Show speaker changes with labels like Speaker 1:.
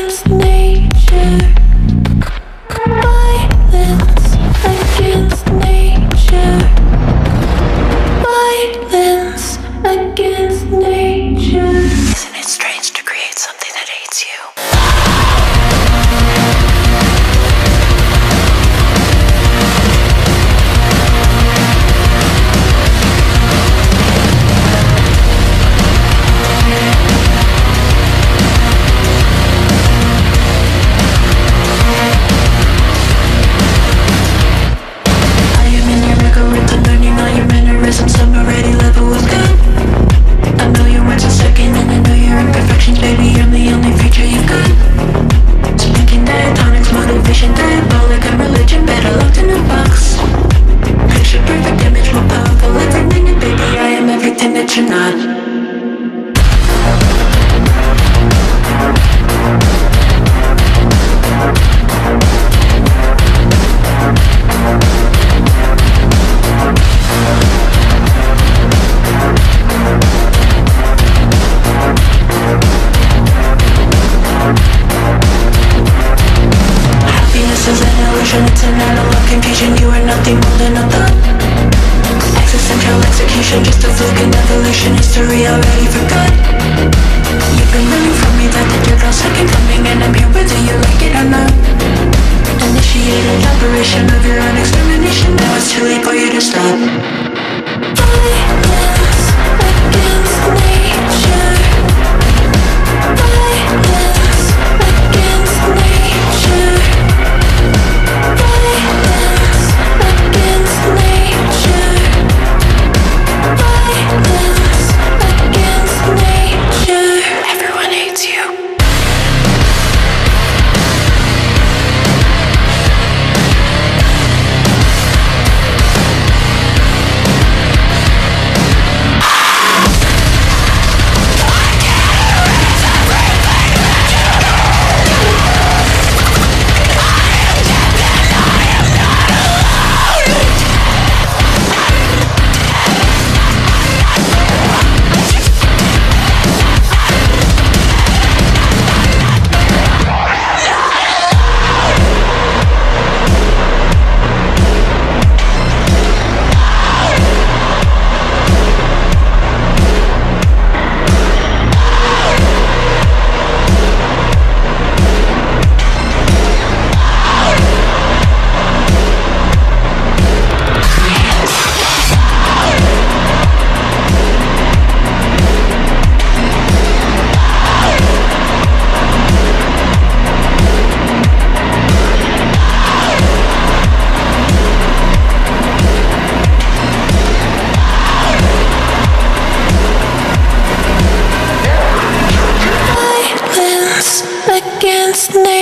Speaker 1: against nature. Violence against nature. Violence against nature. Isn't it strange to create something that hates you? Mannerisms, I'm already level with God. I know your words a second and I know your imperfections, baby, I'm the only feature you've got. Speaking diatonics, motivation, diabolic, and religion, better locked in a box. Picture perfect image, more powerful every minute, baby, I am everything that you're not. It's an analog confusion, you are nothing more than a thought. Existential execution, just a fluke in evolution, history already forgot. You've been running from me like the dirt all second coming, and I'm here whether you like it or not. Initiated operation of your own extermination, now it's too late for you to stop. Violence against nature. Violence against nature. Violence against nature. Violence against nature. Everyone hates you. Against nature.